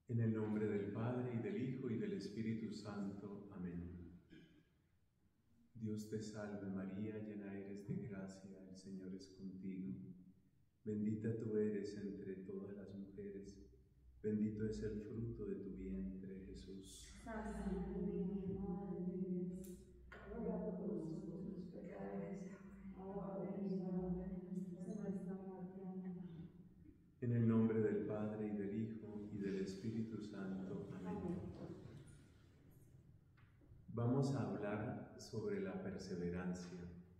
En el nombre del Padre, y del Hijo, y del Espíritu Santo. Amén. Dios te salve María, llena eres de gracia, el Señor es contigo. Bendita tú eres entre todas las mujeres, bendito es el fruto de tu vientre, Jesús. Santa María, Madre de Dios, ruega por nosotros pecadores, ahora y en la hora de nuestra muerte. Amén. En el nombre del Padre, y del Hijo, y del Espíritu Santo. Amén. Vamos a hablar sobre la perseverancia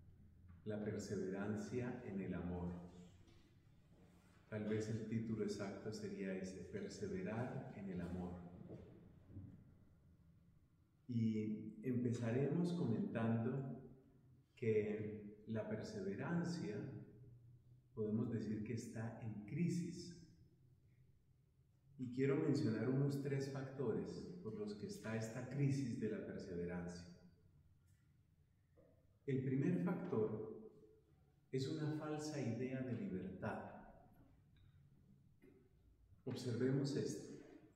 en el amor. Tal vez el título exacto sería ese: perseverar en el amor. Y empezaremos comentando que la perseverancia, podemos decir que está en crisis. Y quiero mencionar unos 3 factores por los que está esta crisis de la perseverancia. El primer factor es una falsa idea de libertad. Observemos esto.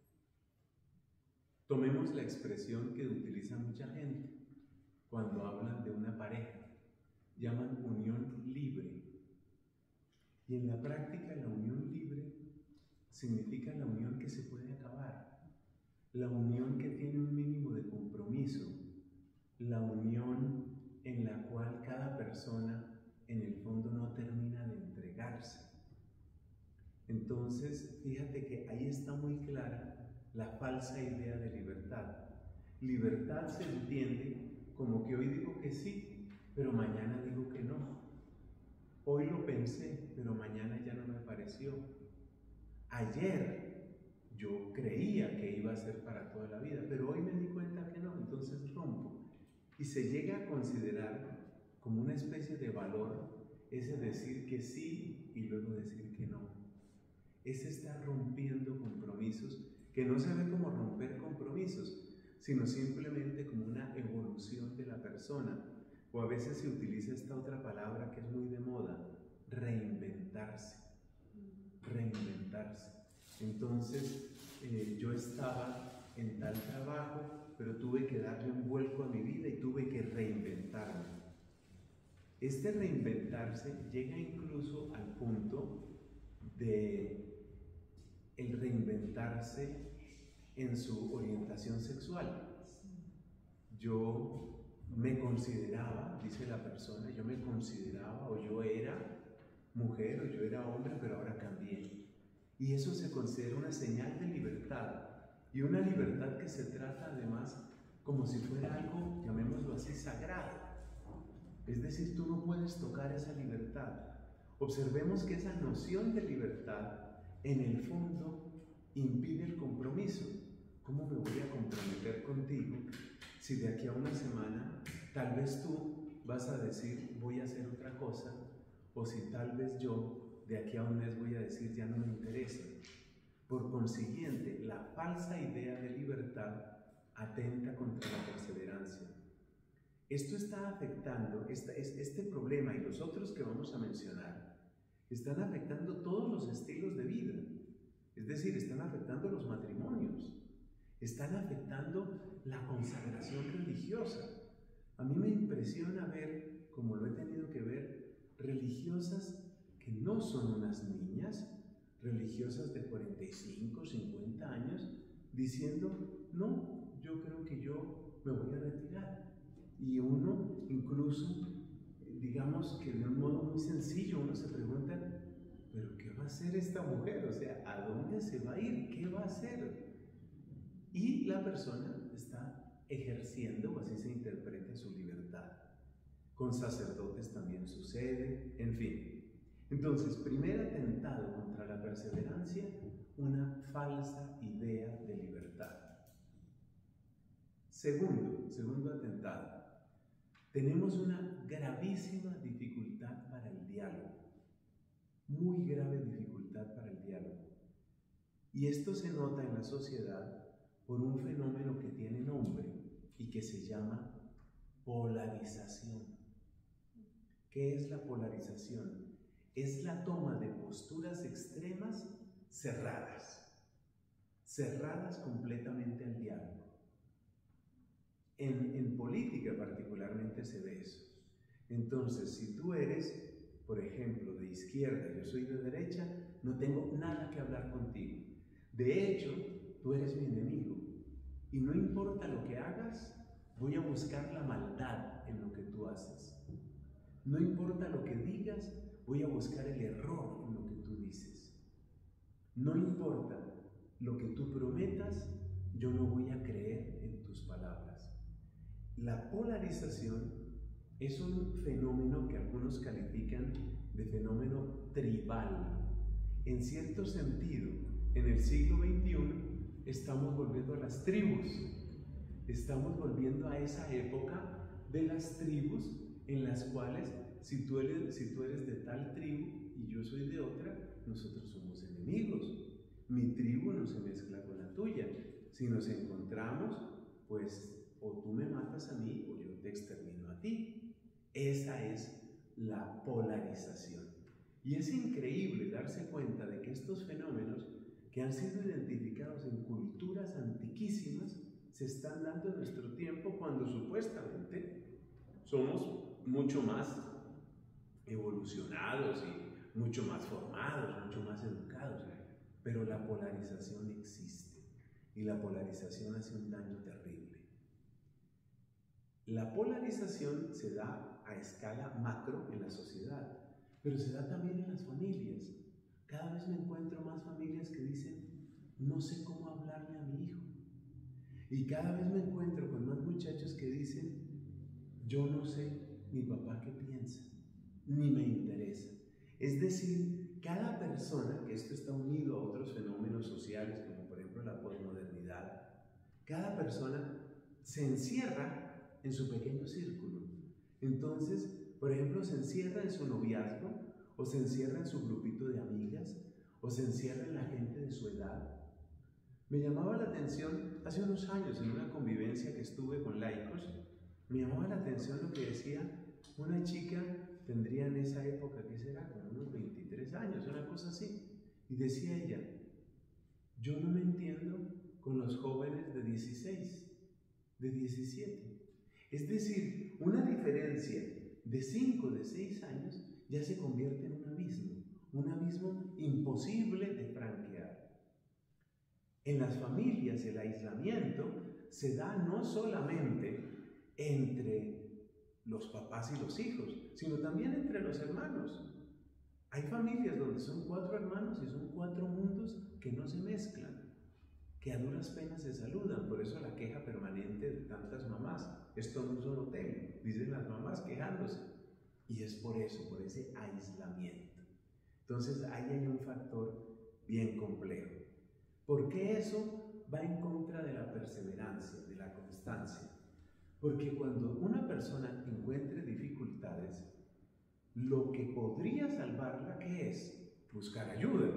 Tomemos la expresión que utiliza mucha gente cuando hablan de una pareja. Llaman unión libre. Y en la práctica la unión libre significa la unión que se puede acabar, la unión que tiene un mínimo de compromiso, la unión en la cual cada persona en el fondo no termina de entregarse. Entonces, fíjate que ahí está muy clara la falsa idea de libertad. Libertad se entiende como que hoy digo que sí, pero mañana digo que no. Hoy lo pensé, pero mañana ya no me pareció. Ayer yo creía que iba a ser para toda la vida, pero hoy me di cuenta que no, entonces rompo. Y se llega a considerar como una especie de valor ese decir que sí y luego decir que no. Ese estar rompiendo compromisos, que no se ve como romper compromisos, sino simplemente como una evolución de la persona. O a veces se utiliza esta otra palabra que es muy de moda: reinventarse. Reinventarse. Entonces, yo estaba en tal trabajo, pero tuve que darle un vuelco a mi vida y tuve que reinventarme. Este reinventarse llega incluso al punto de el reinventarse en su orientación sexual. Yo me consideraba, dice la persona, yo me consideraba, o yo era mujer, o yo era hombre, pero ahora cambié. Y eso se considera una señal de libertad, y una libertad que se trata además como si fuera algo, llamémoslo así, sagrado. Es decir, tú no puedes tocar esa libertad. Observemos que esa noción de libertad, en el fondo, impide el compromiso. ¿Cómo me voy a comprometer contigo si de aquí a una semana tal vez tú vas a decir voy a hacer otra cosa, o si tal vez yo de aquí a un mes voy a decir ya no me interesa? Por consiguiente, la falsa idea de libertad atenta contra la perseverancia. Esto está afectando, este problema y los otros que vamos a mencionar, están afectando todos los estilos de vida. Es decir, están afectando los matrimonios, están afectando la consagración religiosa. A mí me impresiona ver, como lo he tenido que ver, religiosas que no son unas niñas, religiosas de 45, 50 años, diciendo, no, yo creo que yo me voy a retirar. Y uno incluso, digamos que de un modo muy sencillo, uno se pregunta, ¿pero qué va a hacer esta mujer? O sea, ¿a dónde se va a ir? ¿Qué va a hacer? Y la persona está ejerciendo, o así se interpreta, su libertad. Con sacerdotes también sucede, en fin. Entonces, primer atentado contra la perseverancia, una falsa idea de libertad. Segundo atentado, tenemos una gravísima dificultad para el diálogo, muy grave dificultad para el diálogo. Y esto se nota en la sociedad por un fenómeno que tiene nombre y que se llama polarización. ¿Qué es la polarización? Es la toma de posturas extremas cerradas cerradas completamente al diálogo. En política particularmente se ve eso. Entonces, si tú eres, por ejemplo, de izquierda, yo soy de derecha, no tengo nada que hablar contigo. De hecho, tú eres mi enemigo. Y no importa lo que hagas, voy a buscar la maldad en lo que tú haces. No importa lo que digas, voy a buscar el error en lo que tú dices. No importa lo que tú prometas, yo no voy a creer en tus palabras. La polarización es un fenómeno que algunos califican de fenómeno tribal. En cierto sentido, en el siglo XXI estamos volviendo a las tribus. Estamos volviendo a esa época de las tribus en las cuales si tú eres de tal tribu y yo soy de otra, nosotros somos enemigos. Mi tribu no se mezcla con la tuya. Si nos encontramos, pues o tú me matas a mí o yo te extermino a ti. Esa es la polarización. Y es increíble darse cuenta de que estos fenómenos que han sido identificados en culturas antiquísimas se están dando en nuestro tiempo cuando supuestamente somos mucho más evolucionados y mucho más formados, mucho más educados. Pero la polarización existe y la polarización hace un daño terrible. La polarización se da a escala macro en la sociedad, pero se da también en las familias. Cada vez me encuentro más familias que dicen, no sé cómo hablarle a mi hijo. Y cada vez me encuentro con más muchachos que dicen, yo no sé mi papá qué piensa, ni me interesa. Es decir, cada persona, que esto está unido a otros fenómenos sociales, como por ejemplo la posmodernidad, cada persona se encierra en su pequeño círculo. Entonces, por ejemplo, se encierra en su noviazgo, o se encierra en su grupito de amigas, o se encierra en la gente de su edad. Me llamaba la atención, hace unos años, en una convivencia que estuve con laicos, me llamaba la atención lo que decía una chica, tendría en esa época, ¿qué será? Como unos 23 años, una cosa así. Y decía ella, yo no me entiendo con los jóvenes de 16, de 17. Es decir, una diferencia de 5, de 6 años ya se convierte en un abismo imposible de franquear. En las familias el aislamiento se da no solamente entre los papás y los hijos, sino también entre los hermanos. Hay familias donde son 4 hermanos y son 4 mundos que no se mezclan, que a duras penas se saludan. Por eso la queja permanente de tantas mamás. Esto no es un hotel, dicen las mamás quejándose. Y es por eso, por ese aislamiento. Entonces ahí hay un factor bien complejo. ¿Por qué eso va en contra de la perseverancia, de la constancia? Porque cuando una persona encuentre dificultades, lo que podría salvarla, ¿qué es? Buscar ayuda.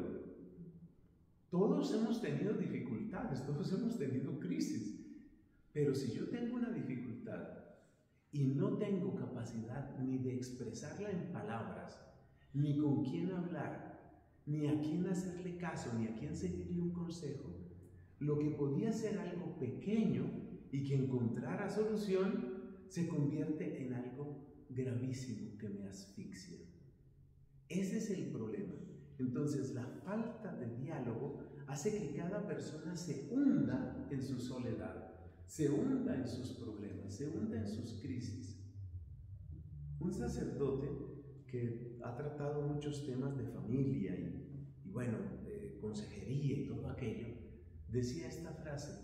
Todos hemos tenido dificultades, todos hemos tenido crisis. Pero si yo tengo una dificultad y no tengo capacidad ni de expresarla en palabras, ni con quién hablar, ni a quién hacerle caso, ni a quién seguirle un consejo, lo que podía ser algo pequeño y que encontrara solución, se convierte en algo gravísimo que me asfixia. Ese es el problema. Entonces, la falta de diálogo hace que cada persona se hunda en su soledad, se hunda en sus problemas, se hunda en sus crisis. Un sacerdote que ha tratado muchos temas de familia y bueno, de consejería y todo aquello, decía esta frase,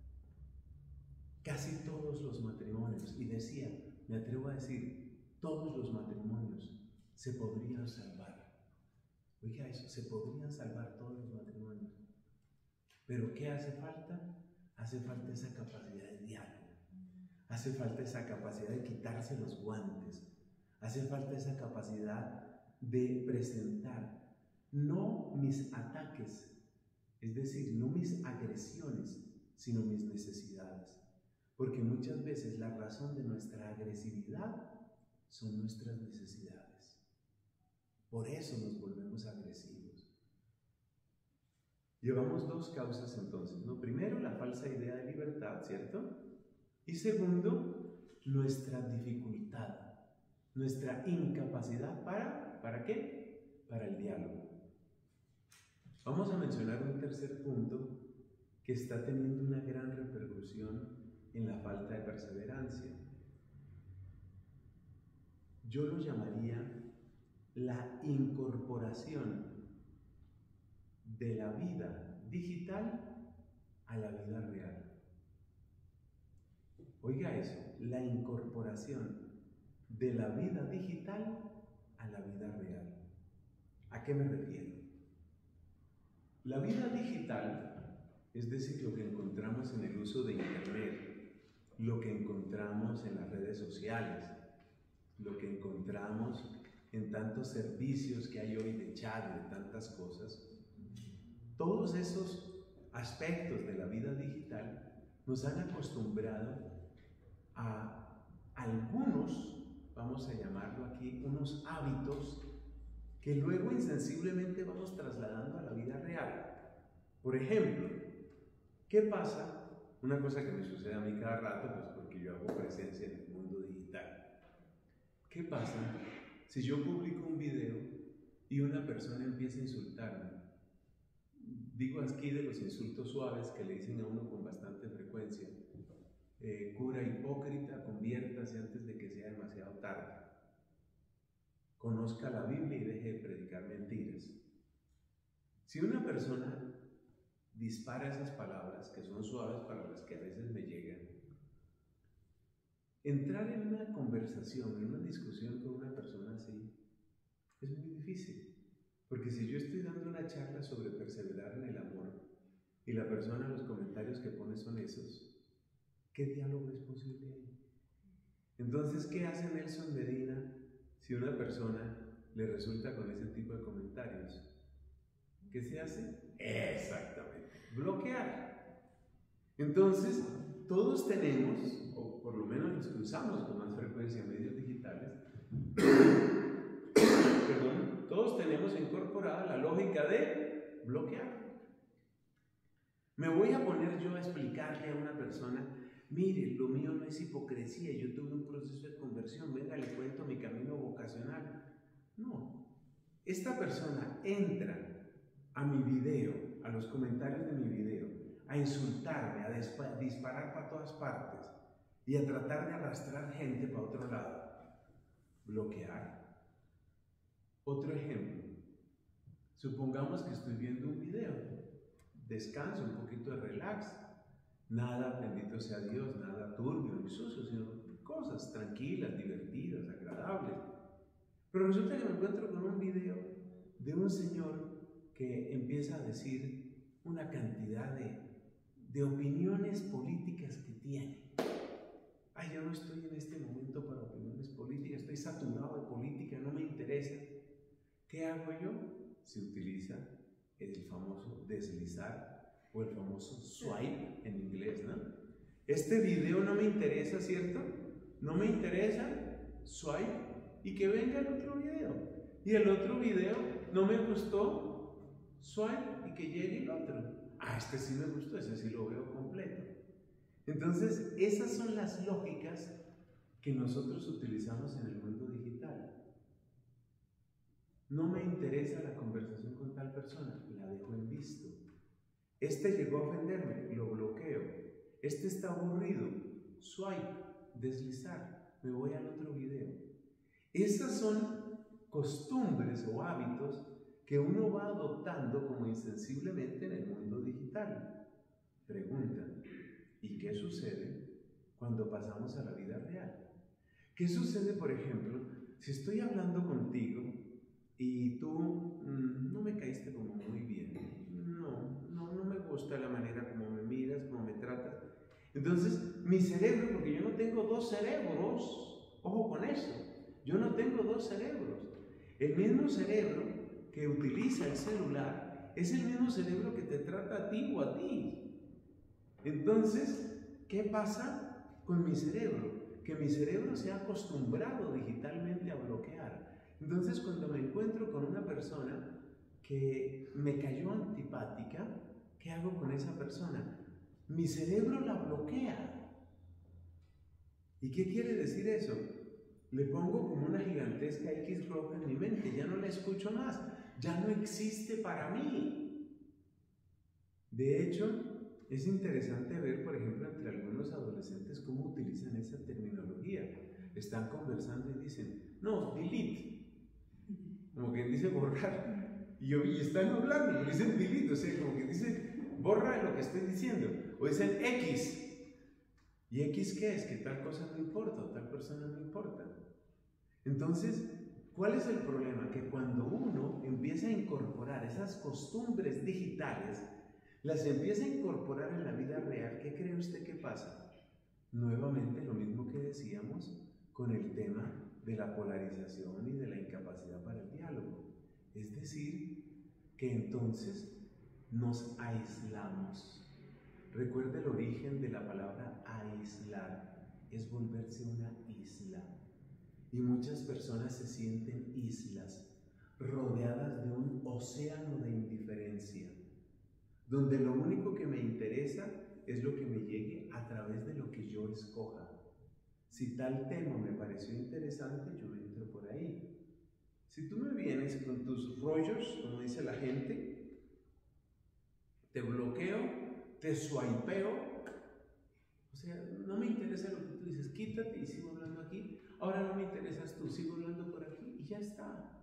casi todos los matrimonios, y decía, me atrevo a decir, todos los matrimonios se podrían salvar. Oiga eso, se podrían salvar todos los matrimonios. Pero ¿qué hace falta? Hace falta esa capacidad de diálogo, hace falta esa capacidad de quitarse los guantes, hace falta esa capacidad de presentar no mis ataques, es decir, no mis agresiones, sino mis necesidades. Porque muchas veces la razón de nuestra agresividad son nuestras necesidades. Por eso nos volvemos agresivos. Llevamos dos causas entonces, ¿no? Primero, la falsa idea de libertad, ¿cierto? Y segundo, nuestra dificultad, nuestra incapacidad ¿para qué? Para el diálogo. Vamos a mencionar un tercer punto que está teniendo una gran repercusión en la falta de perseverancia. Yo lo llamaría la incorporación de la vida digital a la vida real. Oiga eso, la incorporación de la vida digital a la vida real. ¿A qué me refiero? La vida digital, es decir, lo que encontramos en el uso de Internet, lo que encontramos en las redes sociales, lo que encontramos en tantos servicios que hay hoy de chat, de tantas cosas, todos esos aspectos de la vida digital nos han acostumbrado a algunos, vamos a llamarlo aquí, unos hábitos que luego insensiblemente vamos trasladando a la vida real. Por ejemplo, ¿qué pasa? Una cosa que me sucede a mí cada rato, pues porque yo hago presencia en el mundo digital. ¿Qué pasa si yo publico un video y una persona empieza a insultarme? Digo aquí de los insultos suaves que le dicen a uno con bastante frecuencia. Cura hipócrita, conviértase antes de que sea demasiado tarde. Conozca la Biblia y deje de predicar mentiras. Si una persona dispara esas palabras, que son suaves para las que a veces me llegan, entrar en una conversación, en una discusión con una persona así, es muy difícil. Porque si yo estoy dando una charla sobre perseverar en el amor y la persona, los comentarios que pone son esos, ¿qué diálogo es posible ahí? Entonces, ¿qué hace Nelson Medina si una persona le resulta con ese tipo de comentarios? ¿Qué se hace? Exactamente, bloquear. Entonces, todos tenemos, o por lo menos los que usamos con más frecuencia medios digitales, perdón, todos tenemos incorporada la lógica de bloquear. Me voy a poner yo a explicarle a una persona, mire, lo mío no es hipocresía, yo tuve un proceso de conversión, venga, le cuento mi camino vocacional. No, esta persona entra a mi video, a los comentarios de mi video, a insultarme, a disparar para todas partes y a tratar de arrastrar gente para otro lado. Bloquear. Otro ejemplo, supongamos que estoy viendo un video, descanso, un poquito de relax, nada, bendito sea Dios, nada turbio ni sucio, sino cosas tranquilas, divertidas, agradables. Pero resulta que me encuentro con un video de un señor que empieza a decir una cantidad de opiniones políticas que tiene. Ay, yo no estoy en este momento para opiniones políticas, estoy saturado de política, no me interesa. ¿Qué hago yo? Se utiliza el famoso deslizar o el famoso swipe en inglés, ¿no? Este video no me interesa, ¿cierto? No me interesa, swipe, y que venga el otro video. Y el otro video no me gustó, swipe, y que llegue el otro. Ah, este sí me gustó, ese sí lo veo completo. Entonces, esas son las lógicas que nosotros utilizamos en el mundo digital. No me interesa la conversación con tal persona, la dejo en visto. Este llegó a ofenderme, lo bloqueo. Este está aburrido, swipe, deslizar, me voy al otro video. Esas son costumbres o hábitos que uno va adoptando como insensiblemente en el mundo digital. Pregunta, ¿y qué sucede cuando pasamos a la vida real? ¿Qué sucede, por ejemplo, si estoy hablando contigo y tú no me caíste como muy bien? No me gusta la manera como me miras, como me tratas. Entonces, mi cerebro, porque yo no tengo dos cerebros, ojo con eso, yo no tengo dos cerebros. El mismo cerebro que utiliza el celular es el mismo cerebro que te trata a ti o a ti. Entonces, ¿qué pasa con mi cerebro? Que mi cerebro se ha acostumbrado digitalmente a bloquear. Entonces, cuando me encuentro con una persona que me cayó antipática, ¿qué hago con esa persona? Mi cerebro la bloquea. ¿Y qué quiere decir eso? Le pongo como una gigantesca X roja en mi mente, ya no la escucho más, ya no existe para mí. De hecho, es interesante ver, por ejemplo, entre algunos adolescentes cómo utilizan esa terminología. Están conversando y dicen, no, delete, como quien dice borrar. Y están hablando, pero dicen delete, o sea, como que dicen, borra lo que estoy diciendo. O dicen X. ¿Y X qué es? Que tal cosa no importa, o tal persona no importa. Entonces, ¿cuál es el problema? Que cuando uno empieza a incorporar esas costumbres digitales, las empieza a incorporar en la vida real, ¿qué cree usted que pasa? Nuevamente lo mismo que decíamos con el tema de la polarización y de la incapacidad para el diálogo. Es decir, que entonces nos aislamos. Recuerde el origen de la palabra aislar, es volverse una isla. Y muchas personas se sienten islas, rodeadas de un océano de indiferencia, donde lo único que me interesa es lo que me llegue a través de lo que yo escoja. Si tal tema me pareció interesante, yo entro por ahí. Si tú me vienes con tus rollos, como dice la gente, te bloqueo, te swipeo, o sea, no me interesa lo que tú dices, quítate y sigo hablando aquí. Ahora no me interesas tú, sigo hablando por aquí y ya está.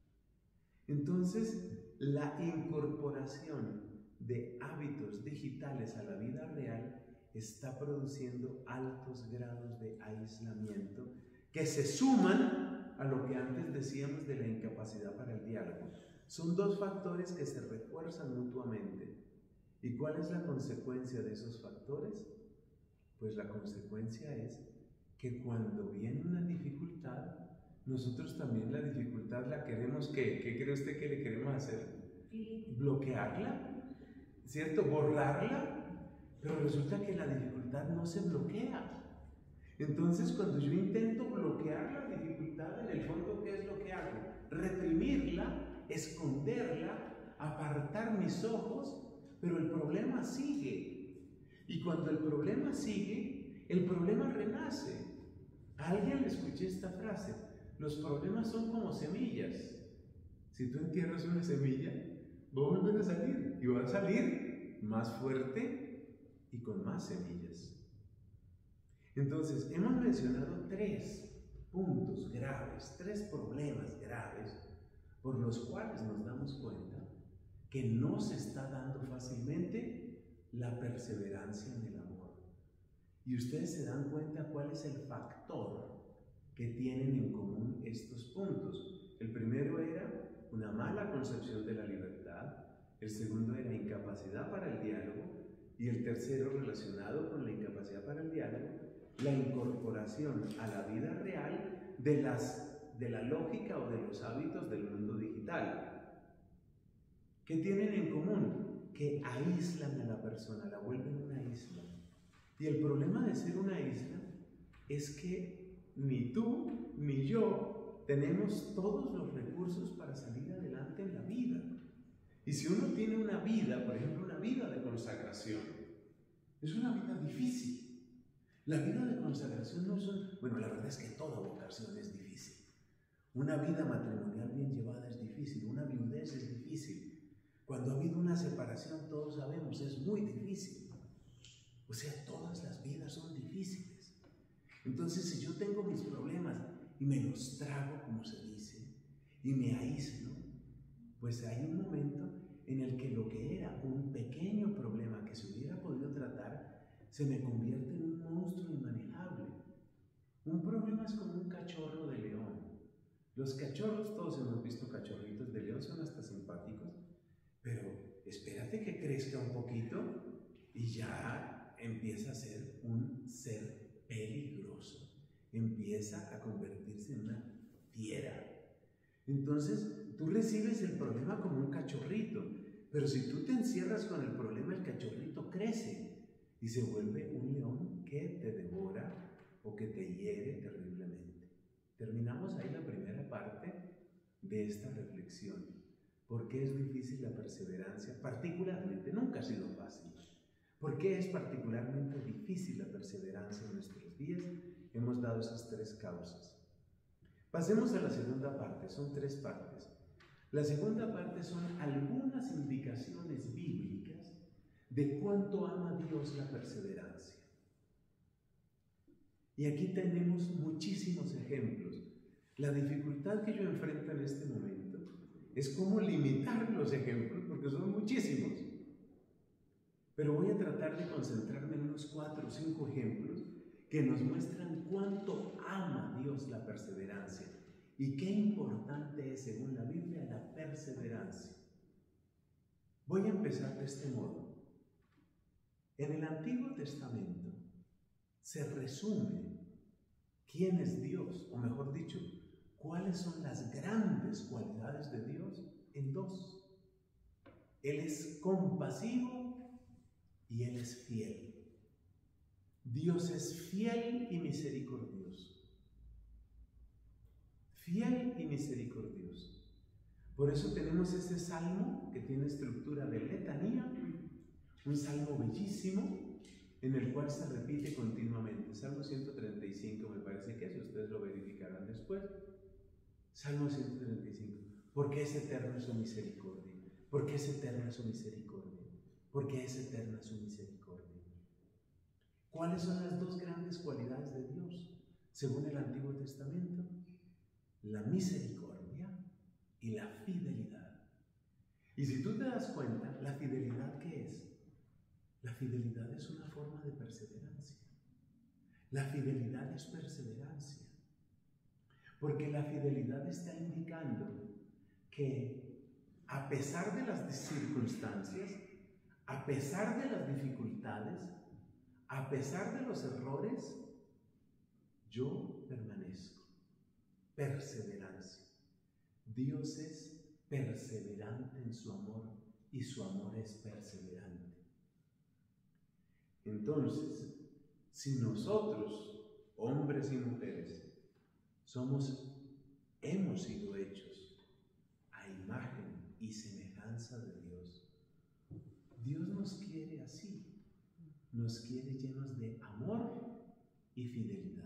Entonces, la incorporación de hábitos digitales a la vida real está produciendo altos grados de aislamiento que se suman a lo que antes decíamos de la incapacidad para el diálogo. Son dos factores que se refuerzan mutuamente. ¿Y cuál es la consecuencia de esos factores? Pues la consecuencia es que cuando viene una dificultad, nosotros también la dificultad la queremos, ¿qué cree usted que le queremos hacer? Bloquearla, ¿cierto? Borrarla, pero resulta que la dificultad no se bloquea. Entonces, cuando yo intento bloquear la dificultad, en el fondo, ¿qué es lo que hago? Reprimirla, esconderla, apartar mis ojos, pero el problema sigue. Y cuando el problema sigue, el problema renace. A alguien le escuché esta frase: los problemas son como semillas. Si tú entierras una semilla, va a volver a salir, y va a salir más fuerte y con más semillas. Entonces, hemos mencionado 3 puntos graves, 3 problemas graves por los cuales nos damos cuenta que no se está dando fácilmente la perseverancia en el amor. Y ustedes se dan cuenta cuál es el factor que tienen en común estos puntos. El primero era una mala concepción de la libertad, el segundo era incapacidad para el diálogo, y el tercero, relacionado con la incapacidad para el diálogo, la incorporación a la vida real de la lógica o de los hábitos del mundo digital. ¿Qué tienen en común? Que aíslan a la persona, la vuelven una isla. Y el problema de ser una isla es que ni tú ni yo tenemos todos los recursos para salir adelante en la vida. Y si uno tiene una vida, por ejemplo, una vida de consagración, es una vida difícil. La vida de consagración no es bueno, la verdad es que toda vocación es difícil. Una vida matrimonial bien llevada es difícil, una viudez es difícil. Cuando ha habido una separación, todos sabemos, es muy difícil. O sea, todas las vidas son difíciles. Entonces, si yo tengo mis problemas y me los trago, como se dice, y me aíslo, pues hay un momento en el que lo que era un pequeño problema que se hubiera podido tratar se me convierte en un monstruo inmanejable. Un problema es como un cachorro de león. Los cachorros, todos hemos visto cachorritos de león, son hasta simpáticos, pero espérate que crezca un poquito y ya empieza a ser un ser peligroso, empieza a convertirse en una fiera. Entonces, tú recibes el problema como un cachorrito, pero si tú te encierras con el problema, el cachorrito crece y se vuelve un león que te devora o que te hiere terriblemente. Terminamos ahí la primera parte de esta reflexión. ¿Por qué es difícil la perseverancia? Particularmente, nunca ha sido fácil. ¿Por qué es particularmente difícil la perseverancia en nuestros días? Hemos dado esas tres causas. Pasemos a la segunda parte, son tres partes. La segunda parte son algunas indicaciones bíblicas de cuánto ama Dios la perseverancia. Y aquí tenemos muchísimos ejemplos. La dificultad que yo enfrento en este momento es cómo limitar los ejemplos, porque son muchísimos. Pero voy a tratar de concentrarme en unos 4 o 5 ejemplos que nos muestran cuánto ama Dios la perseverancia y qué importante es, según la Biblia, la perseverancia. Voy a empezar de este modo. En el Antiguo Testamento se resume quién es Dios, o mejor dicho, cuáles son las grandes cualidades de Dios en 2. Él es compasivo y Él es fiel. Dios es fiel y misericordioso. Fiel y misericordioso. Por eso tenemos este salmo que tiene estructura de letanía, un salmo bellísimo en el cual se repite continuamente. Salmo 135 me parece que es, ustedes lo verificarán después. Salmo 135. Porque es eterna su misericordia. Porque es eterna su misericordia. Porque es eterna su misericordia. ¿Cuáles son las 2 grandes cualidades de Dios según el Antiguo Testamento? La misericordia y la fidelidad. Y si tú te das cuenta, ¿la fidelidad qué es? La fidelidad es una forma de perseverancia. La fidelidad es perseverancia. Porque la fidelidad está indicando que a pesar de las circunstancias, a pesar de las dificultades, a pesar de los errores, yo permanezco. Perseverancia. Dios es perseverante en su amor y su amor es perseverante. Entonces, si nosotros, hombres y mujeres, hemos sido hechos a imagen y semejanza de Dios, Dios nos quiere así, nos quiere llenos de amor y fidelidad.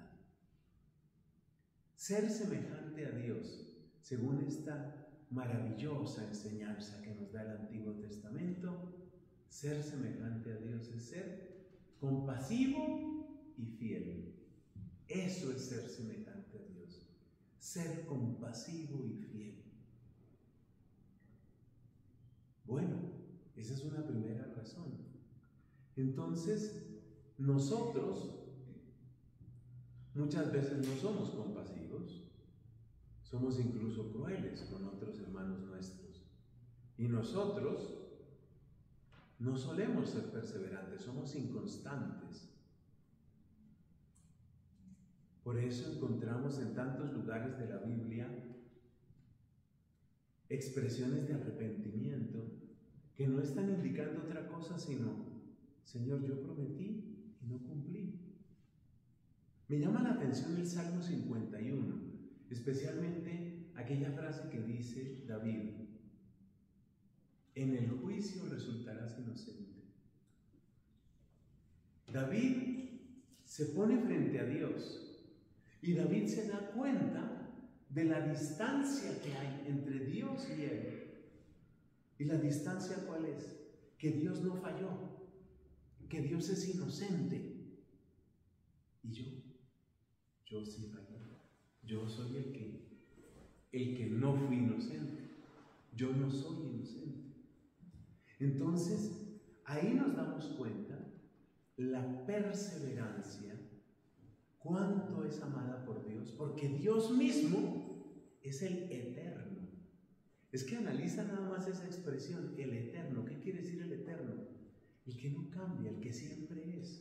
Ser semejante a Dios, según esta maravillosa enseñanza que nos da el Antiguo Testamento, ser semejante a Dios es ser compasivo y fiel. Eso es ser semejante a Dios, ser compasivo y fiel. Bueno, esa es una primera razón. Entonces, nosotros muchas veces no somos compasivos, somos incluso crueles con otros hermanos nuestros. Y nosotros no solemos ser perseverantes, somos inconstantes. Por eso encontramos en tantos lugares de la Biblia expresiones de arrepentimiento que no están indicando otra cosa sino, Señor, yo prometí y no cumplí. Me llama la atención el Salmo 51, especialmente aquella frase que dice David: en el juicio resultarás inocente. David se pone frente a Dios y David se da cuenta de la distancia que hay entre Dios y él. ¿Y la distancia cuál es? Que Dios no falló, que Dios es inocente. Y yo sí fallé. Yo soy el que no fui inocente. Yo no soy inocente. Entonces, ahí nos damos cuenta la perseverancia, cuánto es amada por Dios, porque Dios mismo es el eterno. Es que analiza nada más esa expresión, el eterno. ¿Qué quiere decir el eterno? El que no cambia, el que siempre es.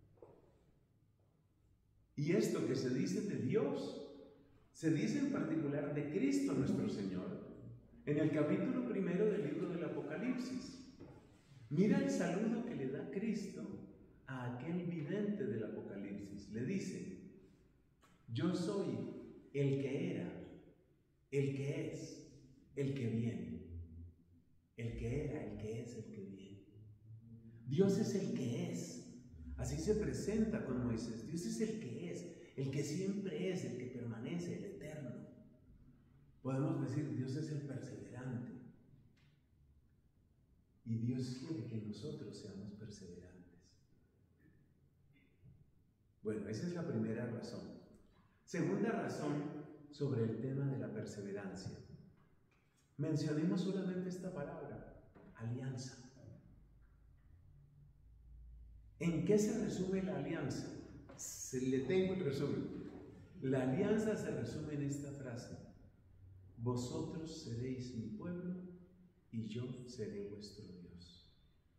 Y esto que se dice de Dios, se dice en particular de Cristo nuestro Señor, en el capítulo 1 del libro del Apocalipsis. Mira el saludo que le da Cristo a aquel vidente del Apocalipsis. Le dice: yo soy el que era, el que es, el que viene. el que era, el que es, el que viene. Dios es el que es. Así se presenta con Moisés. Dios es el que es, el que siempre es, el que permanece, el eterno. Podemos decir, Dios es el perseverante. Y Dios quiere que nosotros seamos perseverantes. Bueno, esa es la primera razón. Segunda razón sobre el tema de la perseverancia. Mencionemos solamente esta palabra, alianza. ¿En qué se resume la alianza? Le tengo el resumen. La alianza se resume en esta frase: vosotros seréis mi pueblo y yo seré vuestro Dios.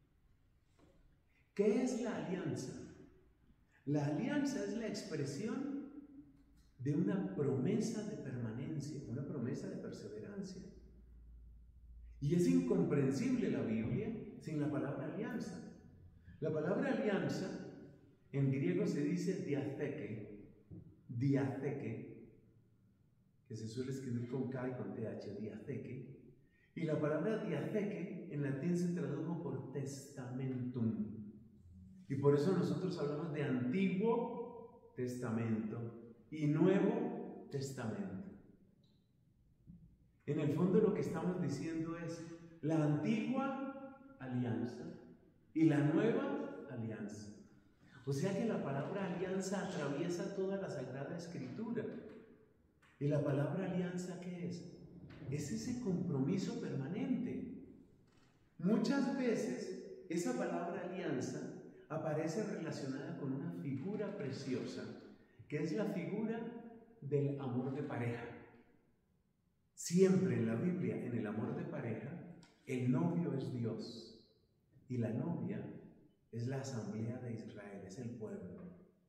¿Qué es la alianza? La alianza es la expresión de una promesa de permanencia, una promesa de perseverancia. Y es incomprensible la Biblia sin la palabra alianza. La palabra alianza en griego se dice diatheke, que se suele escribir con K y con TH, diatheke. Y la palabra diatheke en latín se tradujo por testamentum. Y por eso nosotros hablamos de Antiguo Testamento y Nuevo Testamento. En el fondo lo que estamos diciendo es la antigua alianza y la nueva alianza. O sea que la palabra alianza atraviesa toda la Sagrada Escritura. ¿Y la palabra alianza qué es? Es ese compromiso permanente. Muchas veces esa palabra alianza aparece relacionada con una figura preciosa, que es la figura del amor de pareja. Siempre en la Biblia, en el amor de pareja, el novio es Dios y la novia es la asamblea de Israel, es el pueblo.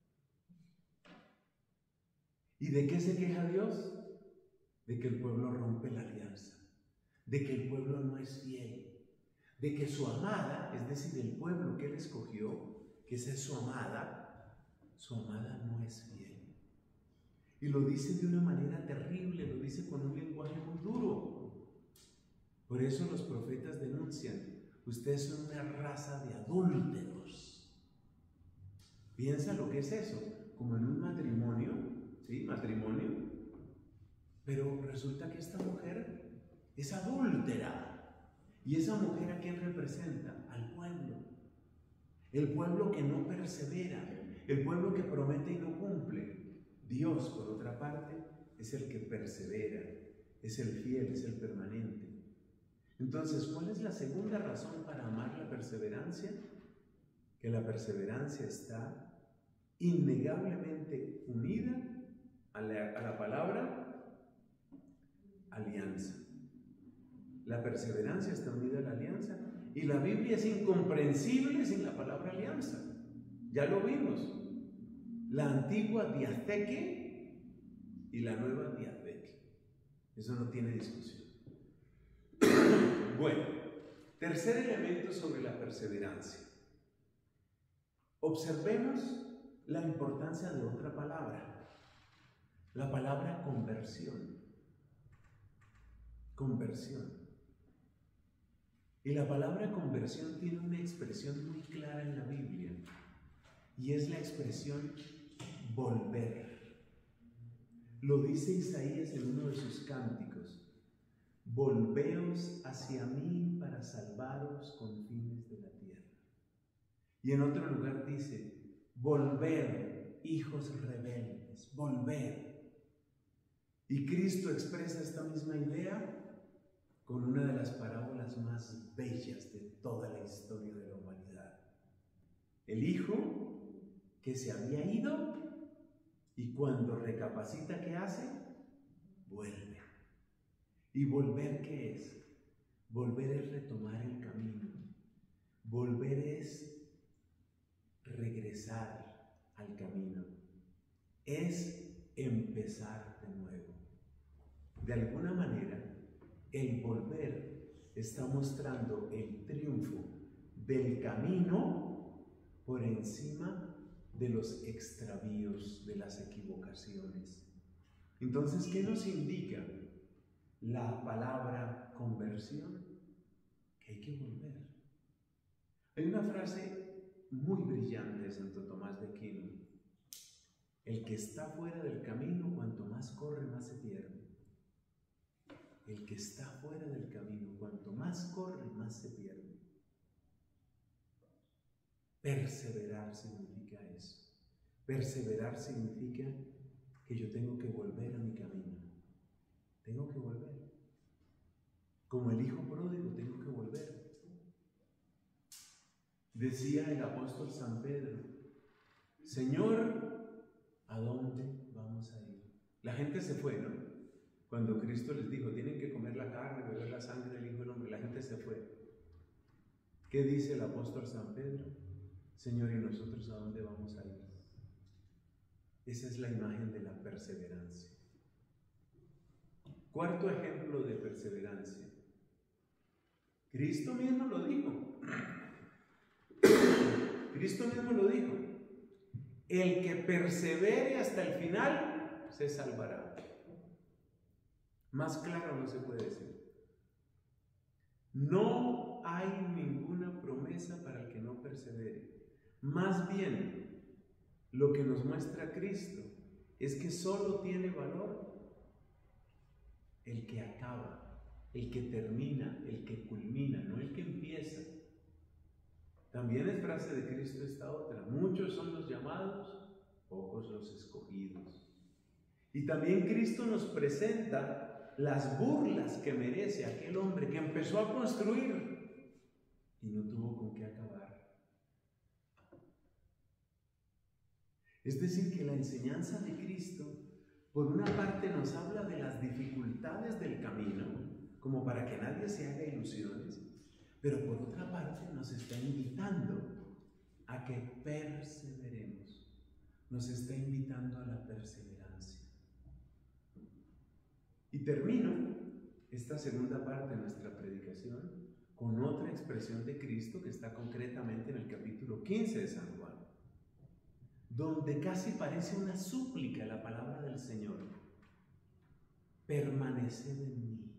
¿Y de qué se queja Dios? De que el pueblo rompe la alianza, de que el pueblo no es fiel, de que su amada, es decir, el pueblo que él escogió, que esa es su amada no es fiel. Y lo dice de una manera terrible, lo dice con un lenguaje muy duro. Por eso los profetas denuncian: ustedes son una raza de adúlteros. Piensa lo que es eso, como en un matrimonio, ¿sí? Matrimonio. Pero resulta que esta mujer es adúltera. ¿Y esa mujer a quién representa? Al pueblo. El pueblo que no persevera, el pueblo que promete y no cumple. Dios, por otra parte, es el que persevera, es el fiel, es el permanente. Entonces, ¿cuál es la segunda razón para amar la perseverancia? Que la perseverancia está innegablemente unida a la palabra alianza. La perseverancia está unida a la alianza y la Biblia es incomprensible sin la palabra alianza. Ya lo vimos. La antigua diatheke y la nueva diatheke. Eso no tiene discusión. Bueno, tercer elemento sobre la perseverancia. Observemos la importancia de otra palabra, la palabra conversión. Conversión. Y la palabra conversión tiene una expresión muy clara en la Biblia, y es la expresión volver. Lo dice Isaías en uno de sus cánticos: volveos hacia mí para salvaros con fines de la tierra. Y en otro lugar dice: volver, hijos rebeldes, volver. Y Cristo expresa esta misma idea con una de las parábolas más bellas de toda la historia de la humanidad. El hijo que se había ido y cuando recapacita, ¿qué hace? Vuelve. ¿Y volver qué es? Volver es retomar el camino. Volver es regresar al camino. Es empezar de nuevo. De alguna manera, el volver está mostrando el triunfo del camino por encima de los extravíos, de las equivocaciones. Entonces, ¿qué nos indica la palabra conversión? que hay que volver. Hay una frase muy brillante de Santo Tomás de Aquino: el que está fuera del camino, cuanto más corre, más se pierde. El que está fuera del camino, cuanto más corre, más se pierde. Perseverar significa eso. Perseverar significa que yo tengo que volver a mi camino. Tengo que volver. Como el hijo pródigo, tengo que volver. Decía el apóstol San Pedro: Señor, ¿a dónde vamos a ir? La gente se fue, ¿no? Cuando Cristo les dijo, tienen que comer la carne, beber la sangre del Hijo del Hombre, la gente se fue. ¿Qué dice el apóstol San Pedro? Señor, ¿y nosotros a dónde vamos a ir? Esa es la imagen de la perseverancia. Cuarto ejemplo de perseverancia. Cristo mismo lo dijo. Cristo mismo lo dijo. El que persevere hasta el final se salvará. Más claro no se puede decir. No hay ninguna promesa para el que no persevere. Más bien, lo que nos muestra Cristo es que solo tiene valor el que acaba, el que termina, el que culmina, no el que empieza. También es frase de Cristo esta otra: muchos son los llamados, pocos los escogidos. Y también Cristo nos presenta las burlas que merece aquel hombre que empezó a construir y no tuvo con qué acabar. Es decir, que la enseñanza de Cristo, por una parte, nos habla de las dificultades del camino, como para que nadie se haga ilusiones, pero por otra parte nos está invitando a que perseveremos, nos está invitando a la perseverancia. Y termino esta segunda parte de nuestra predicación con otra expresión de Cristo que está concretamente en el capítulo 15 de San Juan, donde casi parece una súplica la palabra del Señor: permaneced en mí.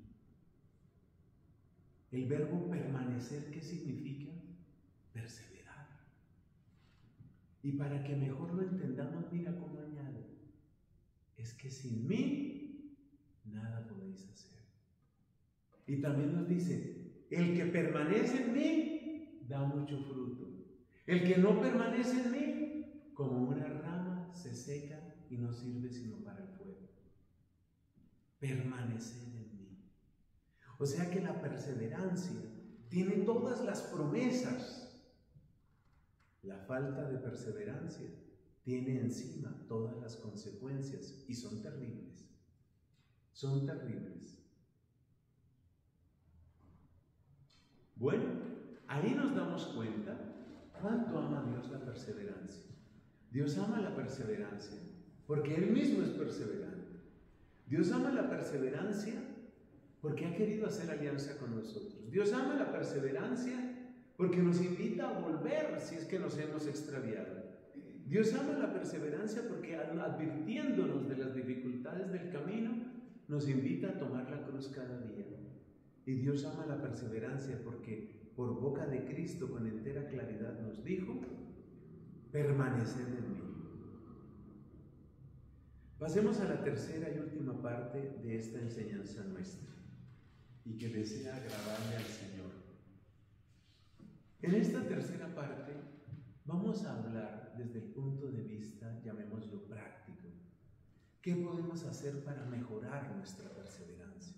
El verbo permanecer, ¿qué significa? Perseverar. Y para que mejor lo entendamos, mira cómo añade: es que sin mí nada podéis hacer. Y también nos dice: el que permanece en mí da mucho fruto. El que no permanece en mí, como una rama, se seca y no sirve sino para el fuego. Permanecer en mí. O sea que la perseverancia tiene todas las promesas. La falta de perseverancia tiene encima todas las consecuencias, y son terribles. Son terribles. Bueno, ahí nos damos cuenta cuánto ama Dios la perseverancia. Dios ama la perseverancia porque Él mismo es perseverante. Dios ama la perseverancia porque ha querido hacer alianza con nosotros. Dios ama la perseverancia porque nos invita a volver si es que nos hemos extraviado. Dios ama la perseverancia porque, advirtiéndonos de las dificultades del camino, nos invita a tomar la cruz cada día. Y Dios ama la perseverancia porque por boca de Cristo con entera claridad nos dijo: permaneced en mí. Pasemos a la tercera y última parte de esta enseñanza nuestra, y que desea agradarle al Señor. En esta tercera parte vamos a hablar desde el punto de vista, llamémoslo práctico. ¿Qué podemos hacer para mejorar nuestra perseverancia?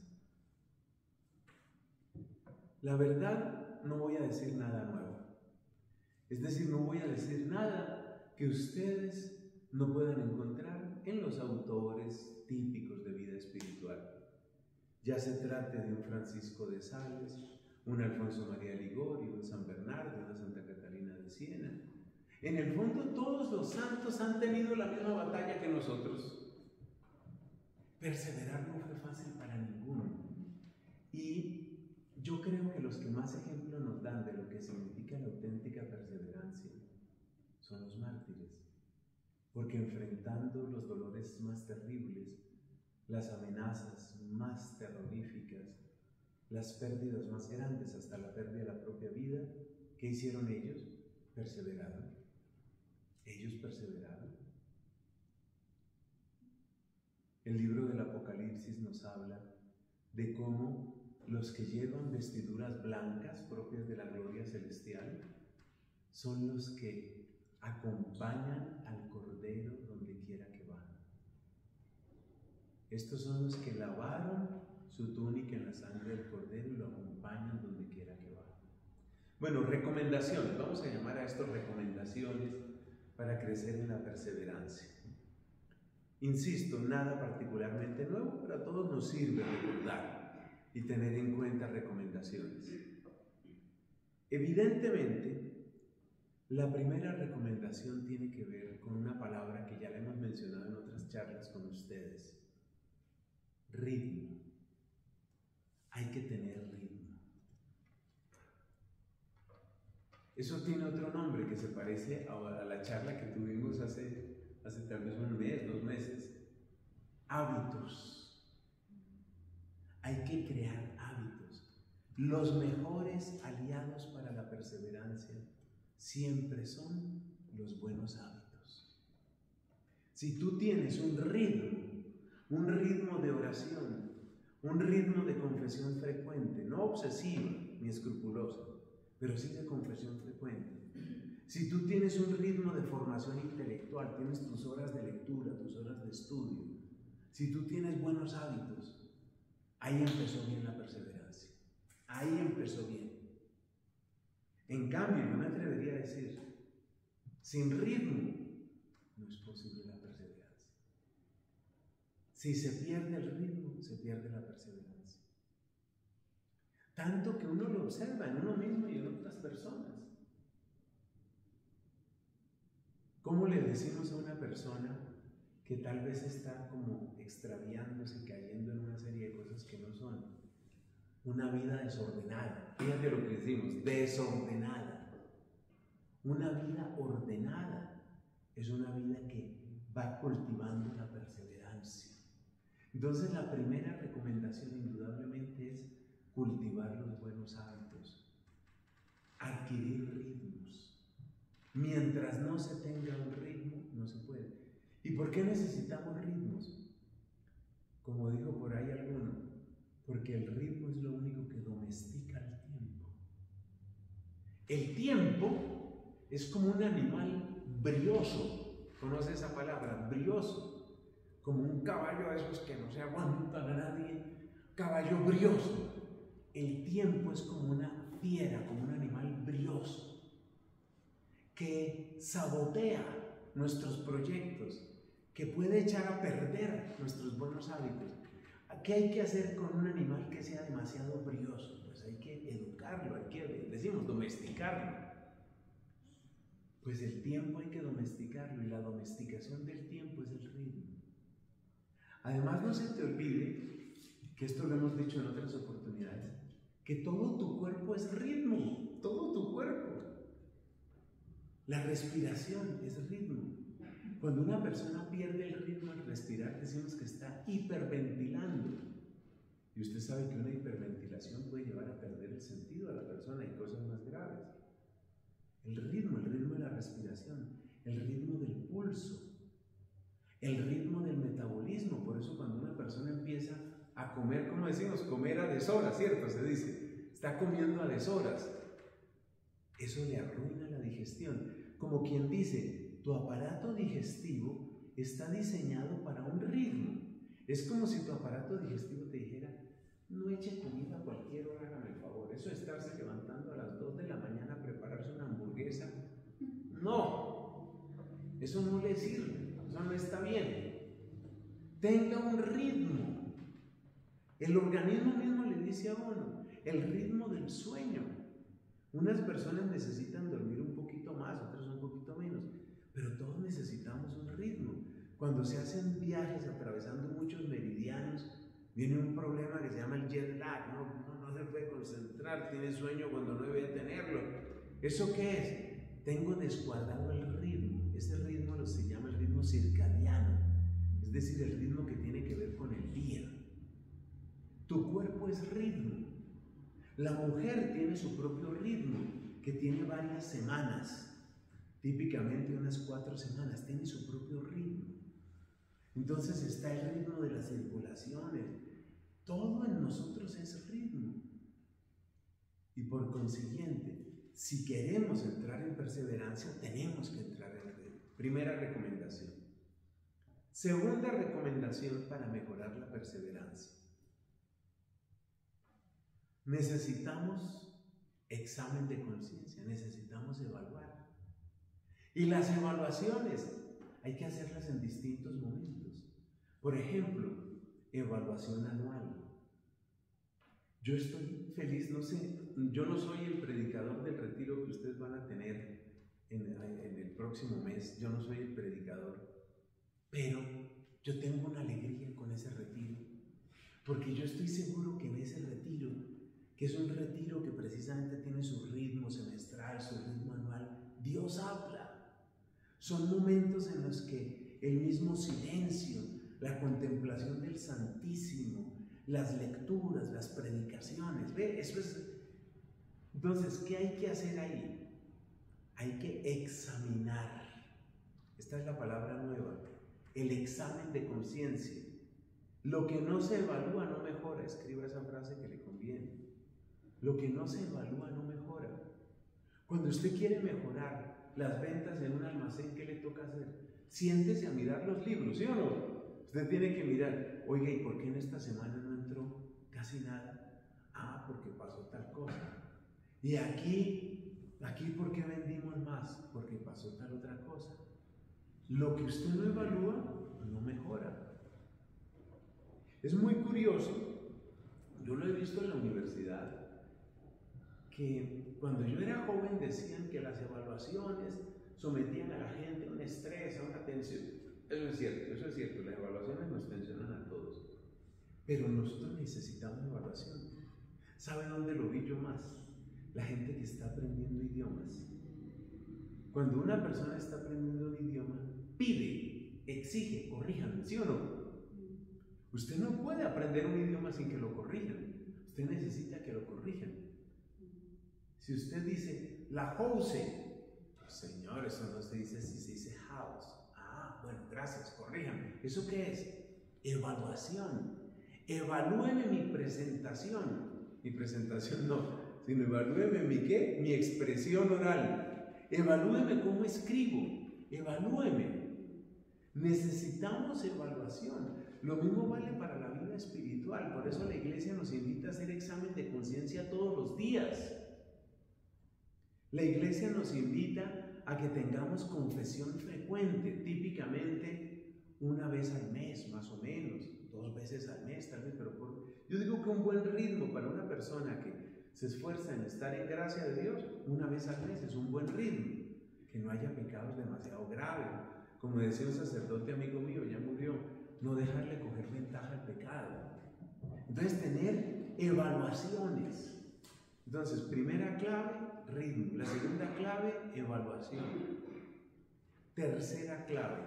La verdad, no voy a decir nada nuevo. Es decir, no voy a decir nada que ustedes no puedan encontrar en los autores típicos de vida espiritual. Ya se trate de un Francisco de Sales, un Alfonso María Ligorio, un San Bernardo, una Santa Catalina de Siena. En el fondo, todos los santos han tenido la misma batalla que nosotros. Perseverar no fue fácil para ninguno. Y yo creo que los que más ejemplo nos dan de lo que significa la auténtica perseverancia son los mártires. Porque enfrentando los dolores más terribles, las amenazas más terroríficas, las pérdidas más grandes, hasta la pérdida de la propia vida. ¿Qué hicieron ellos? Perseveraron. Ellos perseveraron. El libro del Apocalipsis nos habla de cómo los que llevan vestiduras blancas propias de la gloria celestial son los que acompañan al Cordero donde quiera que van. Estos son los que lavaron su túnica en la sangre del Cordero y lo acompañan donde quiera que va. Bueno, recomendaciones. Vamos a llamar a esto recomendaciones para crecer en la perseverancia. Insisto, nada particularmente nuevo, pero a todos nos sirve recordar y tener en cuenta recomendaciones. Evidentemente, la primera recomendación tiene que ver con una palabra que ya la hemos mencionado en otras charlas con ustedes. Ritmo. Hay que tener ritmo. Eso tiene otro nombre que se parece a la charla que tuvimos hace tal vez un mes, 2 meses. Hábitos. Hay que crear hábitos. Los mejores aliados para la perseverancia siempre son los buenos hábitos. Si tú tienes un ritmo de oración, un ritmo de confesión frecuente, no obsesiva ni escrupulosa, pero sí de confesión frecuente. Si tú tienes un ritmo de formación intelectual, tienes tus horas de lectura, tus horas de estudio, si tú tienes buenos hábitos, ahí empezó bien la perseverancia. Ahí empezó bien. En cambio, yo me atrevería a decir, sin ritmo no es posible la perseverancia. Si se pierde el ritmo, se pierde la perseverancia. Tanto que uno lo observa en uno mismo y en otras personas. ¿Cómo le decimos a una persona que tal vez está como extraviándose, cayendo en una serie de cosas que no son? Una vida desordenada. Fíjate lo que decimos, desordenada. Una vida ordenada es una vida que va cultivando la perseverancia. Entonces la primera recomendación indudablemente es cultivar los buenos hábitos, adquirir ritmos. Mientras no se tenga un ritmo, no se puede. ¿Y por qué necesitamos ritmos? Como dijo por ahí alguno, porque el ritmo es lo único que domestica el tiempo. El tiempo es como un animal brioso. ¿Conoce esa palabra? Brioso. Como un caballo de esos que no se aguantan a nadie. Caballo brioso. El tiempo es como una fiera, como un animal brioso, que sabotea nuestros proyectos, que puede echar a perder nuestros buenos hábitos. ¿Qué hay que hacer con un animal que sea demasiado brioso? Pues hay que educarlo, hay que, decimos, domesticarlo. Pues el tiempo hay que domesticarlo y la domesticación del tiempo es el ritmo. Además, no se te olvide, que esto lo hemos dicho en otras oportunidades, que todo tu cuerpo es ritmo, todo tu cuerpo. La respiración es ritmo. Cuando una persona pierde el ritmo al respirar, decimos que está hiperventilando. Y usted sabe que una hiperventilación puede llevar a perder el sentido de la persona y cosas más graves. El ritmo de la respiración, el ritmo del pulso, el ritmo del metabolismo. Por eso cuando una persona empieza a comer, como decimos, comer a deshoras, ¿cierto? Se dice, está comiendo a deshoras. Eso le arruina la digestión. Como quien dice, tu aparato digestivo está diseñado para un ritmo. Es como si tu aparato digestivo te dijera, no eche comida a cualquier hora, hágame el favor. Eso de estarse levantando a las 2 de la mañana a prepararse una hamburguesa, no, eso no le sirve, eso no está bien. Tenga un ritmo. El organismo mismo le dice a uno, el ritmo del sueño. Unas personas necesitan dormir un poquito más, otras un poquito menos, pero todos necesitamos un ritmo. Cuando se hacen viajes atravesando muchos meridianos, viene un problema que se llama el jet lag, no se puede concentrar, tiene sueño cuando no debe tenerlo. ¿Eso qué es? Tengo descuadrado el ritmo. Ese ritmo se llama el ritmo circadiano, es decir, el ritmo que tiene que ver con el día. Tu cuerpo es ritmo. La mujer tiene su propio ritmo, que tiene varias semanas, típicamente unas 4 semanas, tiene su propio ritmo. Entonces está el ritmo de las circulaciones. Todo en nosotros es ritmo. Y por consiguiente, si queremos entrar en perseverancia, tenemos que entrar en ritmo. Primera recomendación. Segunda recomendación para mejorar la perseverancia. Necesitamos examen de conciencia, necesitamos evaluar. Y las evaluaciones hay que hacerlas en distintos momentos. Por ejemplo, evaluación anual. Yo estoy feliz, no sé, yo no soy el predicador del retiro que ustedes van a tener en el próximo mes, yo no soy el predicador, pero yo tengo una alegría con ese retiro, porque yo estoy seguro que en ese retiro, que es un retiro que precisamente tiene su ritmo semestral, su ritmo anual, Dios habla. Son momentos en los que el mismo silencio, la contemplación del Santísimo, las lecturas, las predicaciones, ¿ve? Eso es. Entonces, ¿qué hay que hacer ahí? Hay que examinar. Esta es la palabra nueva, el examen de conciencia. Lo que no se evalúa no mejora. Escriba esa frase que le conviene. Lo que no se evalúa no mejora. Cuando usted quiere mejorar las ventas en un almacén, ¿qué le toca hacer? Siéntese a mirar los libros, ¿sí o no? Usted tiene que mirar, oiga, ¿y por qué en esta semana no entró casi nada? Ah, porque pasó tal cosa. Y aquí, ¿por qué vendimos más? Porque pasó tal otra cosa. Lo que usted no evalúa, no mejora. Es muy curioso, yo lo he visto en la universidad, que cuando yo era joven decían que las evaluaciones sometían a la gente a un estrés, a una tensión. Eso es cierto, las evaluaciones nos tensionan a todos. Pero nosotros necesitamos evaluación. ¿Sabe dónde lo vi yo más? La gente que está aprendiendo idiomas. Cuando una persona está aprendiendo un idioma, pide, exige, corríjanme, ¿sí o no? Usted no puede aprender un idioma sin que lo corrijan. Usted necesita que lo corrijan. Si usted dice la house, pues, señor, eso no se dice si se dice house. Ah, bueno, gracias, corríjame. ¿Eso qué es? Evaluación. Evalúeme mi presentación. Mi presentación no, sino evalúeme mi ¿qué? Mi expresión oral. Evalúeme cómo escribo. Evalúeme. Necesitamos evaluación. Lo mismo vale para la vida espiritual. Por eso la iglesia nos invita a hacer examen de conciencia todos los días. La iglesia nos invita a que tengamos confesión frecuente, típicamente una vez al mes, más o menos, 2 veces al mes, tal vez, pero yo digo que un buen ritmo para una persona que se esfuerza en estar en gracia de Dios, una vez al mes es un buen ritmo, que no haya pecados demasiado graves. Como decía un sacerdote amigo mío, ya murió, no dejarle coger ventaja al pecado. Entonces, tener evaluaciones. Entonces, primera clave, ritmo. La segunda clave, evaluación. Tercera clave,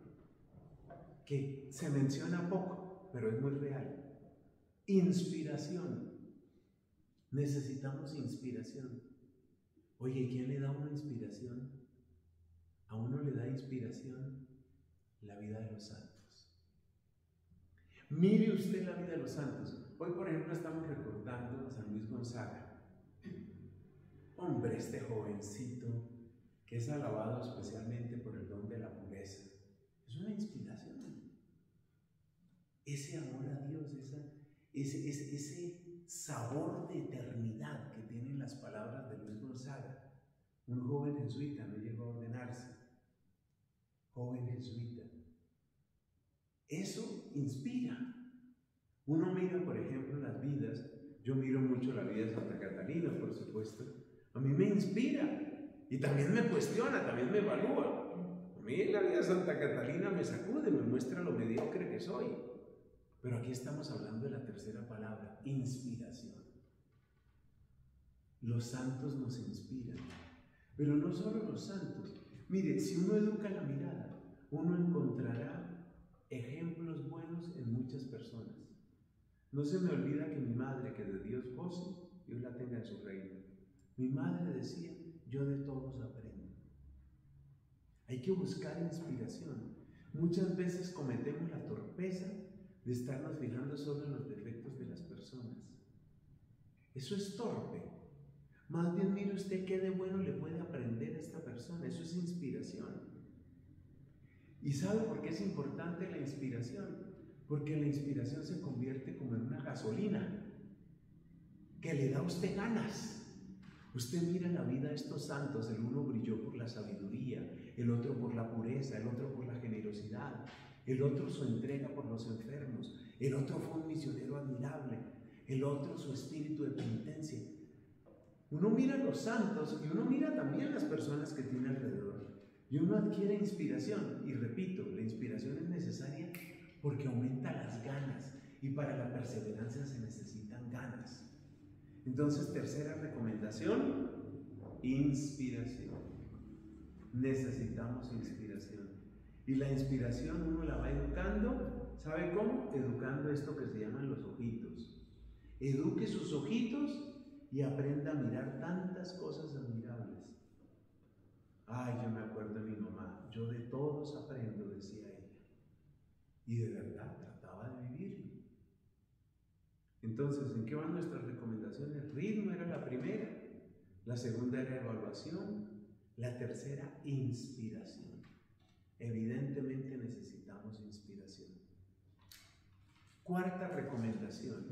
que se menciona poco, pero es muy real. Inspiración. Necesitamos inspiración. Oye, ¿quién le da una inspiración? A uno le da inspiración la vida de los santos. Mire usted la vida de los santos. Hoy, por ejemplo, estamos recordando a San Luis Gonzaga. Hombre, este jovencito que es alabado especialmente por el don de la pureza. Es una inspiración. Ese amor a Dios, ese sabor de eternidad que tienen las palabras de Luis Gonzaga. Un joven jesuita, no llegó a ordenarse. Joven jesuita. Eso inspira. Uno mira, por ejemplo, las vidas. Yo miro mucho la vida de Santa Catalina, por supuesto. A mí me inspira y también me cuestiona, también me evalúa. A mí la vida de Santa Catalina me sacude, me muestra lo mediocre que soy. Pero aquí estamos hablando de la tercera palabra, inspiración. Los santos nos inspiran, pero no solo los santos. Mire, si uno educa la mirada, uno encontrará ejemplos buenos en muchas personas. No se me olvida que mi madre, que de Dios goce, Dios la tenga en su reino. Mi madre decía, yo de todos aprendo. Hay que buscar inspiración. Muchas veces cometemos la torpeza de estarnos fijando solo en los defectos de las personas. Eso es torpe. Más bien mire usted qué de bueno le puede aprender a esta persona. Eso es inspiración. ¿Y sabe por qué es importante la inspiración? Porque la inspiración se convierte como en una gasolina que le da a usted ganas. Usted mira la vida de estos santos, el uno brilló por la sabiduría, el otro por la pureza, el otro por la generosidad, el otro su entrega por los enfermos, el otro fue un misionero admirable, el otro su espíritu de penitencia. Uno mira a los santos y uno mira también las personas que tiene alrededor y uno adquiere inspiración. Y repito, la inspiración es necesaria porque aumenta las ganas y para la perseverancia se necesitan ganas. Entonces, tercera recomendación, inspiración. Necesitamos inspiración. Y la inspiración uno la va educando, ¿sabe cómo? Educando esto que se llaman los ojitos. Eduque sus ojitos y aprenda a mirar tantas cosas admirables. Ay, yo me acuerdo de mi mamá, yo de todos aprendo, decía ella. Y de verdad trataba de vivirlo. Entonces, ¿en qué van nuestras recomendaciones? Ritmo era la primera, la segunda era evaluación, la tercera, inspiración. Evidentemente necesitamos inspiración. Cuarta recomendación,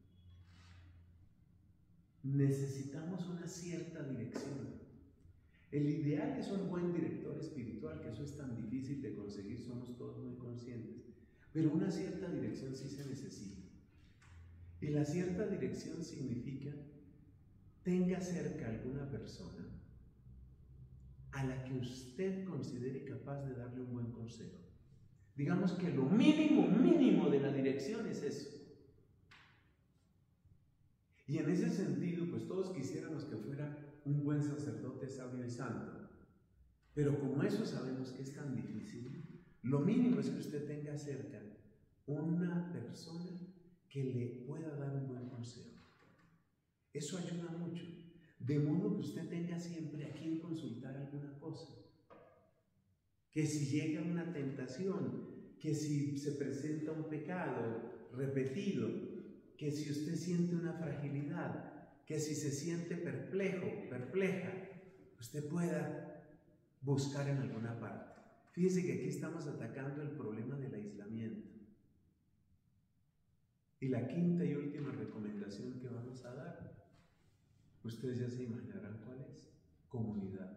necesitamos una cierta dirección. El ideal es un buen director espiritual, que eso es tan difícil de conseguir, somos todos muy conscientes, pero una cierta dirección sí se necesita. Y la cierta dirección significa, tenga cerca alguna persona a la que usted considere capaz de darle un buen consejo. Digamos que lo mínimo de la dirección es eso. Y en ese sentido, pues todos quisiéramos que fuera un buen sacerdote sabio y santo. Pero como eso sabemos que es tan difícil, lo mínimo es que usted tenga cerca una persona que le pueda dar un buen consejo. Eso ayuda mucho, de modo que usted tenga siempre a quien consultar alguna cosa. Que si llega una tentación, que si se presenta un pecado repetido, que si usted siente una fragilidad, que si se siente perplejo, perpleja, usted pueda buscar en alguna parte. Fíjese que aquí estamos atacando el problema del aislamiento. Y la quinta y última recomendación que vamos a dar, ustedes ya se imaginarán cuál es: comunidad.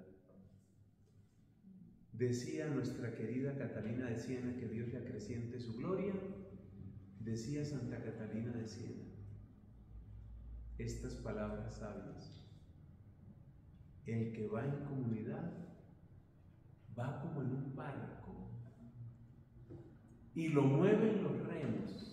Decía nuestra querida Catalina de Siena, que Dios le acreciente su gloria, decía Santa Catalina de Siena estas palabras sabias: el que va en comunidad va como en un barco y lo mueven los remos.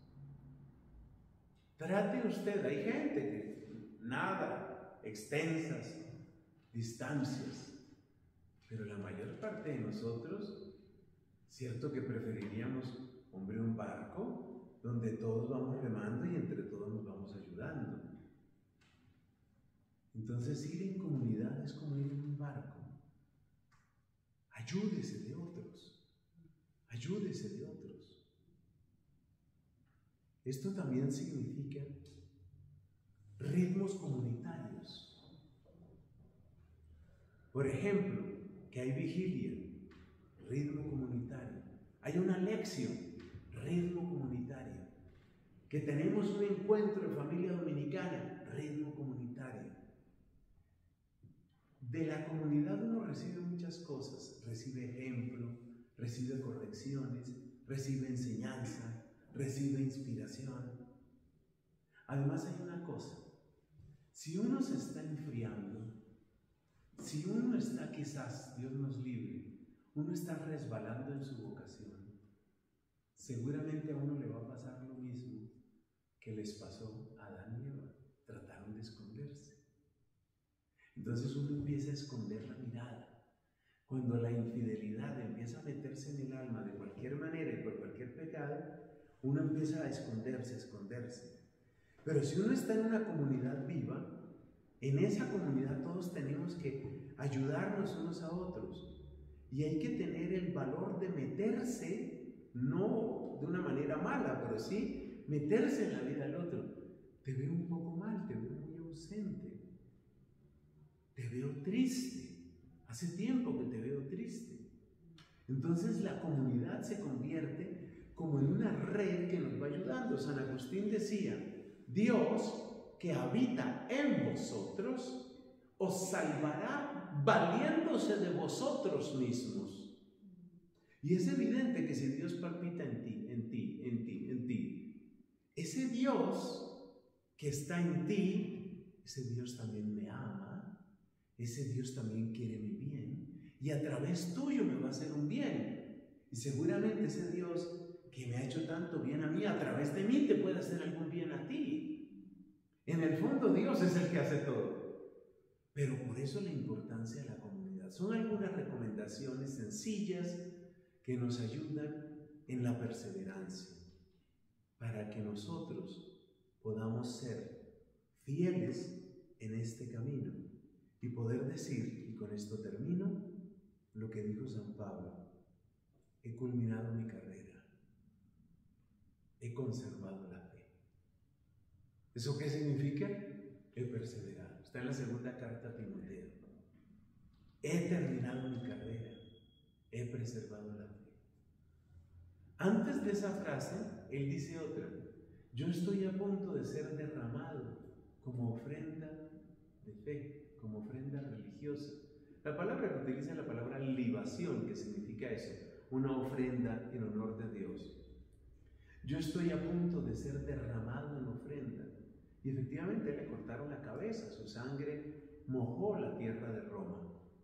Trate usted, hay gente que nada, extensas distancias, pero la mayor parte de nosotros, cierto que preferiríamos, hombre, un barco donde todos vamos remando y entre todos nos vamos ayudando. Entonces, ir en comunidad es como ir en un barco. Ayúdese de otros, ayúdese de otros. Esto también significa ritmos comunitarios. Por ejemplo, que hay vigilia, ritmo comunitario. Hay una lección, ritmo comunitario. Que tenemos un encuentro de familia dominicana, ritmo comunitario. De la comunidad uno recibe muchas cosas, recibe ejemplo, recibe correcciones, recibe enseñanza, recibe inspiración. Además hay una cosa, si uno se está enfriando, si uno está quizás, Dios nos libre, uno está resbalando en su vocación, seguramente a uno le va a pasar lo mismo que les pasó a Adán y Eva, trataron de esconderse. Entonces uno empieza a esconder la mirada. Cuando la infidelidad empieza a meterse en el alma de cualquier manera y por cualquier pecado, uno empieza a esconderse, a esconderse. Pero si uno está en una comunidad viva, en esa comunidad todos tenemos que ayudarnos unos a otros. Y hay que tener el valor de meterse, no de una manera mala, pero sí meterse en la vida del otro. Te veo un poco mal, te veo muy ausente, te veo triste. Hace tiempo que te veo triste. Entonces la comunidad se convierte como en una red que nos va ayudando. San Agustín decía: Dios, que habita en vosotros, os salvará valiéndose de vosotros mismos. Y es evidente que si Dios palpita en ti, ese Dios que está en ti, ese Dios también me ama, ese Dios también quiere mi bien, y a través tuyo me va a hacer un bien. Y seguramente ese Dios que me ha hecho tanto bien a mí, a través de mí te puede hacer algún bien a ti. En el fondo Dios es el que hace todo. Pero por eso la importancia de la comunidad. Son algunas recomendaciones sencillas que nos ayudan en la perseverancia, para que nosotros podamos ser fieles en este camino y poder decir, y con esto termino, lo que dijo San Pablo: he culminado mi carrera, he conservado la fe. ¿Eso qué significa? He perseverado. Está en la segunda carta a Timoteo. He terminado mi carrera, he preservado la fe. Antes de esa frase, él dice otra: yo estoy a punto de ser derramado como ofrenda de fe, como ofrenda religiosa. La palabra que utiliza es la palabra libación, que significa eso, una ofrenda en honor de Dios. Yo estoy a punto de ser derramado en ofrenda. Y efectivamente le cortaron la cabeza, su sangre mojó la tierra de Roma.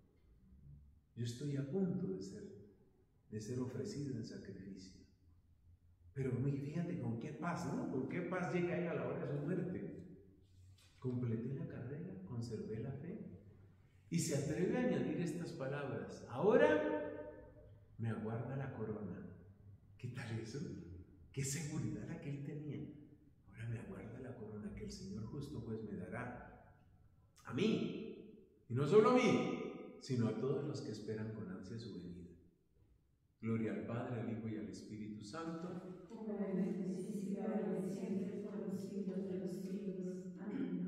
Yo estoy a punto de ser ofrecido en sacrificio. Pero fíjate con qué paz, ¿no? Con qué paz llega él a la hora de su muerte. Completé la carrera, conservé la fe. Y se atreve a añadir estas palabras: ahora me aguarda la corona. ¿Qué tal eso? Qué seguridad la que él tenía. Ahora me aguarda la corona que el Señor justo pues me dará a mí, y no solo a mí, sino a todos los que esperan con ansia su venida. Gloria al Padre, al Hijo y al Espíritu Santo, como en el principio, ahora y siempre, por los siglos de los siglos. Amén.